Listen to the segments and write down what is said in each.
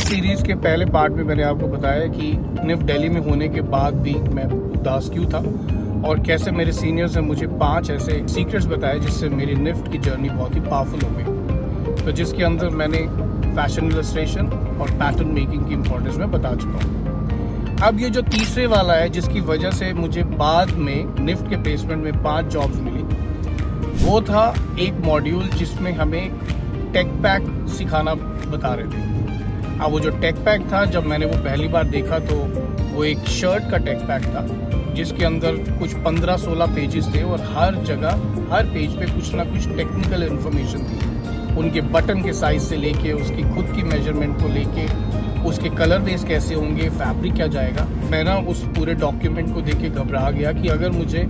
Series के पहले part में मैंने आपको बताया कि निफ्ट दिल्ली में होने के बाद भी मैं उदास क्यों था और कैसे मेरे सीनियर्स ने मुझे 5 ऐसे सीक्रेट्स बताए जिससे मेरी निफ्ट की जर्नी बहुत ही पावरफुल हो गई। तो जिसके अंदर मैंने फैशन इलस्ट्रेशन और पैटर्न मेकिंग की इम्पोर्टेंस में बता चुका हूँ। अब ये जो तीसरे वाला है जिसकी वजह से मुझे बाद में निफ्ट के प्लेसमेंट में 5 जॉब्स मिली, वो था एक मॉड्यूल जिसमें हमें टेक पैक सिखाना बता रहे थे। अब वो जो टेक पैक था, जब मैंने वो पहली बार देखा तो वो एक शर्ट का टेक पैक था जिसके अंदर कुछ 15-16 पेजेस थे और हर जगह हर पेज पे कुछ ना कुछ टेक्निकल इन्फॉर्मेशन थी। उनके बटन के साइज से लेके उसकी खुद की मेजरमेंट को लेके उसके कलर बेस कैसे होंगे, फैब्रिक क्या जाएगा। मैं ना उस पूरे डॉक्यूमेंट को देख के घबरा गया कि अगर मुझे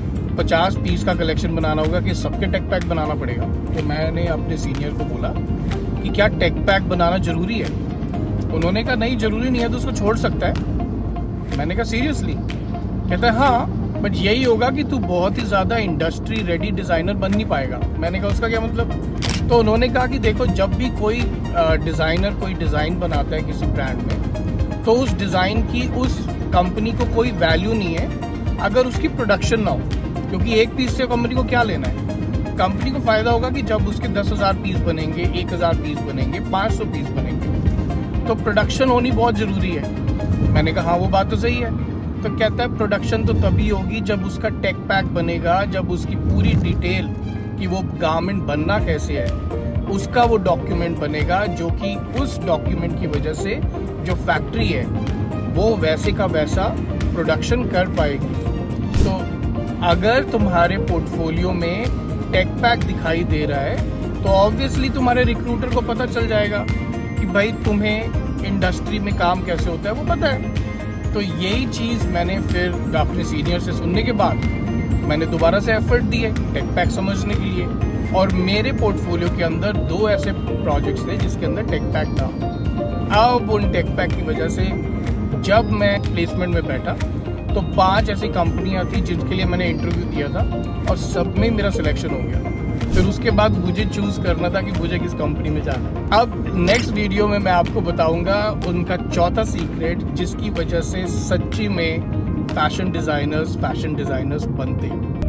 50 पीस का कलेक्शन बनाना होगा कि सबके टेक पैक बनाना पड़ेगा। तो मैंने अपने सीनियर को बोला कि क्या टेक पैक बनाना ज़रूरी है। उन्होंने कहा नहीं ज़रूरी नहीं है, तो उसको छोड़ सकता है। मैंने कहा सीरियसली? कहता है हाँ, बट यही होगा कि तू बहुत ही ज़्यादा इंडस्ट्री रेडी डिज़ाइनर बन नहीं पाएगा। मैंने कहा उसका क्या मतलब? तो उन्होंने कहा कि देखो, जब भी कोई डिज़ाइनर कोई डिज़ाइन बनाता है किसी ब्रांड में, तो उस डिज़ाइन की उस कंपनी को कोई वैल्यू नहीं है अगर उसकी प्रोडक्शन ना हो, क्योंकि एक पीस से कंपनी को क्या लेना है। कंपनी को फ़ायदा होगा कि जब उसके 10,000 पीस बनेंगे, 1,000 पीस बनेंगे, 500 पीस बनेंगे, तो प्रोडक्शन होनी बहुत ज़रूरी है। मैंने कहा हाँ, वो बात तो सही है। तो कहता है प्रोडक्शन तो तभी होगी जब उसका टेक पैक बनेगा, जब उसकी पूरी डिटेल कि वो गारमेंट बनना कैसे है उसका वो डॉक्यूमेंट बनेगा, जो कि उस डॉक्यूमेंट की वजह से जो फैक्ट्री है वो वैसे का वैसा प्रोडक्शन कर पाएगी। तो अगर तुम्हारे पोर्टफोलियो में टेक पैक दिखाई दे रहा है तो ऑब्वियसली तुम्हारे रिक्रूटर को पता चल जाएगा कि भाई तुम्हें इंडस्ट्री में काम कैसे होता है वो पता है। तो यही चीज़ मैंने फिर अपने सीनियर से सुनने के बाद मैंने दोबारा से एफर्ट दिए टेक पैक समझने के लिए, और मेरे पोर्टफोलियो के अंदर 2 ऐसे प्रोजेक्ट्स थे जिसके अंदर टेक पैक था। अब उन टेक पैक की वजह से जब मैं प्लेसमेंट में बैठा तो 5 ऐसी कंपनियां थी जिनके लिए मैंने इंटरव्यू दिया था और सब में मेरा सिलेक्शन हो गया। फिर उसके बाद मुझे चूज़ करना था कि मुझे किस कंपनी में जाना। अब नेक्स्ट वीडियो में मैं आपको बताऊंगा उनका चौथा सीक्रेट जिसकी वजह से सच्ची में फैशन डिज़ाइनर्स बनते हैं।